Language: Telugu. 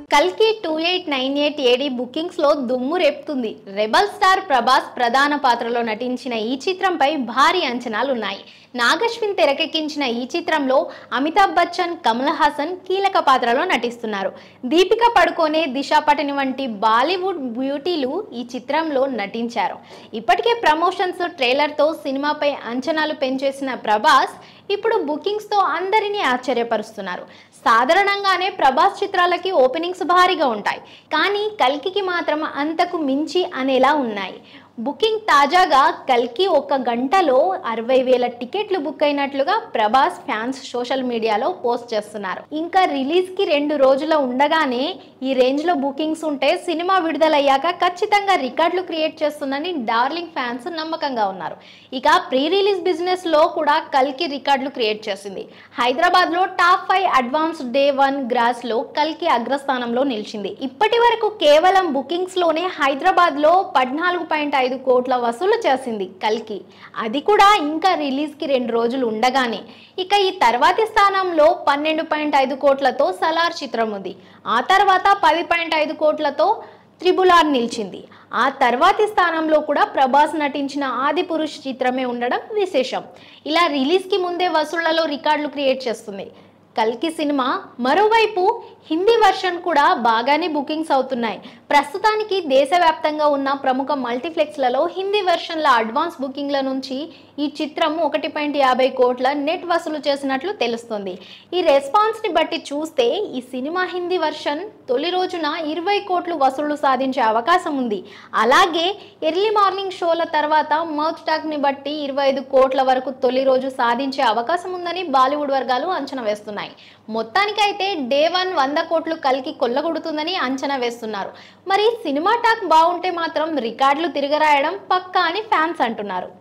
కల్కి 2898 ఏడి బుకింగ్స్ లో దుమ్ము రేపుతుంది. రెబల్ స్టార్ ప్రభాస్ ప్రధాన పాత్రలో నటించిన ఈ చిత్రంపై భారీ అంచనాలు ఉన్నాయి. నాగశ్విన్ తెరకెక్కించిన ఈ చిత్రంలో అమితాబ్ బచ్చన్, కమల్ హాసన్ కీలక పాత్రలో నటిస్తున్నారు. దీపికా పడుకోనే, దిశా పటని వంటి బాలీవుడ్ బ్యూటీలు ఈ చిత్రంలో నటించారు. ఇప్పటికే ప్రమోషన్స్, ట్రైలర్తో సినిమాపై అంచనాలు పెంచేసిన ప్రభాస్ ఇప్పుడు బుకింగ్స్తో అందరినీ ఆశ్చర్యపరుస్తున్నారు. సాధారణంగానే ప్రభాస్ చిత్రాలకి ఓపెనింగ్స్ భారీగా ఉంటాయి, కానీ కల్కికి మాత్రం అంతకు మించి అనేలా ఉన్నాయి. బుకింగ్ తాజాగా కల్కి 1 గంటలో 60,000 టికెట్లు బుక్ అయినట్లుగా ప్రభాస్ ఫ్యాన్స్ సోషల్ మీడియాలో పోస్ట్ చేస్తున్నారు. ఇంకా రిలీజ్కి 2 రోజులు ఉండగానే ఈ రేంజ్లో బుకింగ్స్ ఉంటే సినిమా విడుదలయ్యాక ఖచ్చితంగా రికార్డులు క్రియేట్ చేస్తుందని డార్లింగ్ ఫ్యాన్స్ నమ్మకంగా ఉన్నారు. ఇక ప్రీ రిలీజ్ బిజినెస్లో కూడా కల్కి రికార్డులు క్రియేట్ చేసింది. హైదరాబాద్లో టాప్ 5 అడ్వాన్స్ డే 1 గ్రాస్లో కల్కి అగ్రస్థానంలో నిలిచింది. ఇప్పటి వరకు కేవలం బుకింగ్స్లోనే హైదరాబాద్లో 14.5 కోట్ల వసూలు చేసింది కల్కి. అది కూడా ఇంకా రిలీజ్కి 2 రోజులు ఉండగానే. ఇక ఈ తర్వాతి స్థానంలో 12.5 కోట్లతో సలార్ చిత్రం ఉంది. ఆ తర్వాత 10.5 కోట్లతో త్రిబుల్ ఆర్ నిలిచింది. ఆ తర్వాతి స్థానంలో కూడా ప్రభాస్ నటించిన ఆదిపురుష్ చిత్రమే ఉండడం విశేషం. ఇలా రిలీజ్కి ముందే వసూళ్లలో రికార్డులు క్రియేట్ చేస్తుంది కల్కి సినిమా. మరోవైపు హిందీ వర్షన్ కూడా బాగానే బుకింగ్స్ అవుతున్నాయి. ప్రస్తుతానికి దేశవ్యాప్తంగా ఉన్న ప్రముఖ మల్టీప్లెక్స్లలో హిందీ వెర్షన్ల అడ్వాన్స్ బుకింగ్ల నుంచి ఈ చిత్రం 1.50 కోట్ల నెట్ వసూలు చేసినట్లు తెలుస్తుంది. ఈ రెస్పాన్స్ని బట్టి చూస్తే ఈ సినిమా హిందీ వర్షన్ తొలి రోజున 20 కోట్లు వసూళ్లు సాధించే అవకాశం ఉంది. అలాగే ఎర్లీ మార్నింగ్ షోల తర్వాత మౌత్ టాక్ని బట్టి 25 కోట్ల వరకు తొలి రోజు సాధించే అవకాశం ఉందని బాలీవుడ్ వర్గాలు అంచనా వేస్తున్నాయి. మొత్తానికైతే డే 1 100 కోట్లు కల్కి కొల్లగొడుతుందని అంచనా వేస్తున్నారు. మరి సినిమా టాక్ బాగుంటే మాత్రం రికార్డులు తిరగరాయడం పక్కా అని ఫ్యాన్స్ అంటున్నారు.